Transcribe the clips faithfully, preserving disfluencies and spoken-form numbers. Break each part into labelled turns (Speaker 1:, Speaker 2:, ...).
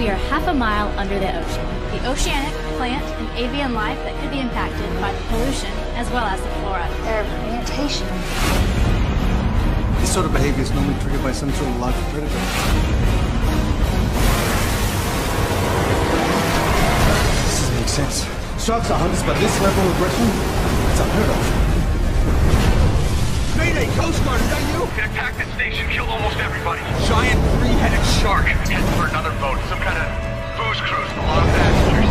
Speaker 1: we are half a mile under the ocean. The oceanic, plant, and avian life that could be impacted by the pollution, as well as the flora.
Speaker 2: Their mutation.
Speaker 3: This sort of behavior is normally triggered by some sort of large predator. This doesn't make sense. Sharks are hunters, but this level of aggression, it's unheard of.
Speaker 4: Mayday, Coast Guard, is that you?
Speaker 5: It attacked the station, killed almost everybody. Giant three-headed shark heading for another boat. Some kind of booze cruise with a lot of passengers.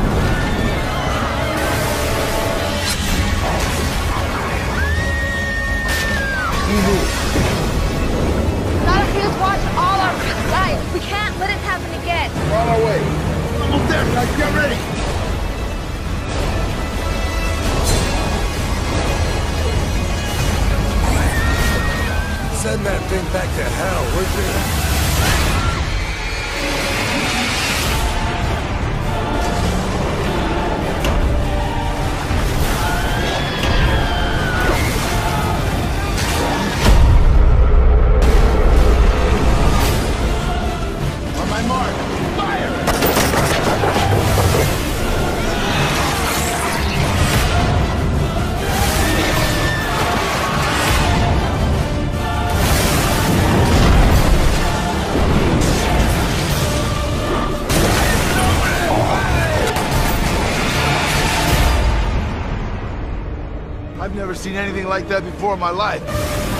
Speaker 2: Gotta fuse watch all our lives. We can't let it happen again.
Speaker 4: We're on our way. Almost there, guys. Get ready.
Speaker 6: Send that thing back to hell, would you?
Speaker 4: On my mark. Fire! I've never seen anything like that before in my life.